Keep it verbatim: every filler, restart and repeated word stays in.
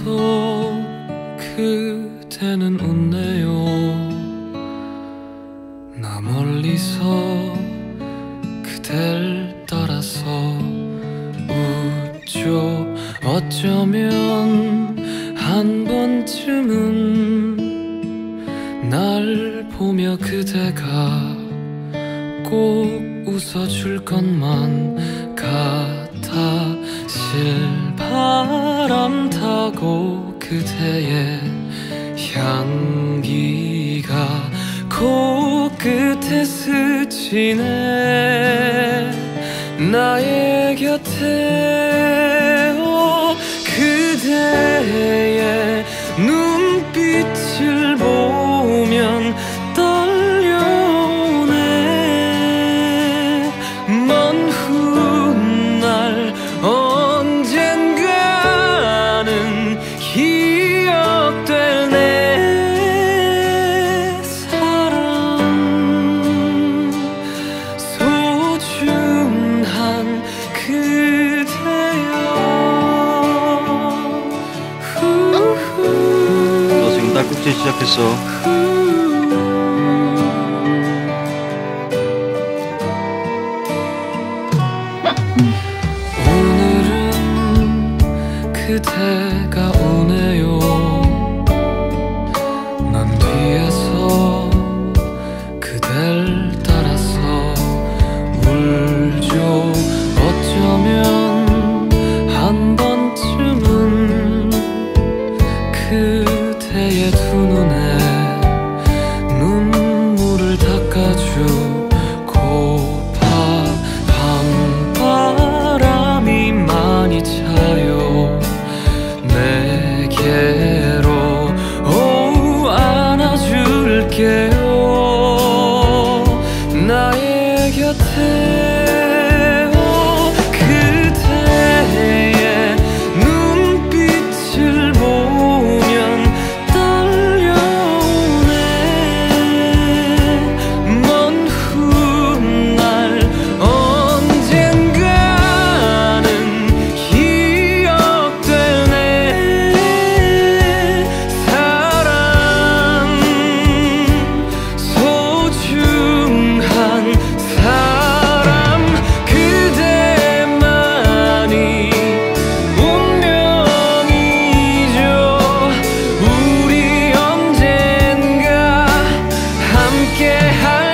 웃어도 그대는 웃네요. 나 멀리서 그댈 따라서 웃죠. 어쩌면 한 번쯤은 날 보며 그대가 꼭 웃어줄 것만 같아. 실바람 타고 그대의 향기가 코끝에 스치네. 나의 곁에 오 그대의 눈빛을 보면 떨려오네. 먼 훗날 언젠가는 기억될 내 사랑. 소중한 그대여. 너 지금 딸꾹질 시작했어. 오늘은 그대가 오네요. 난 뒤에서 그댈 따라서 울죠. 어쩌면 한 번쯤은 그대의 두 눈에 눈물을 닦아주고파. 밤바람이 많이 차요 내게로. 오 안아줄게요. 나의 곁에 오 그대의 눈빛을 보면 떨려오네. 먼 훗날 언젠가는 기억될 내 사랑. 소중한 사람 그대만이 운명이죠. 우리 언젠가 함께할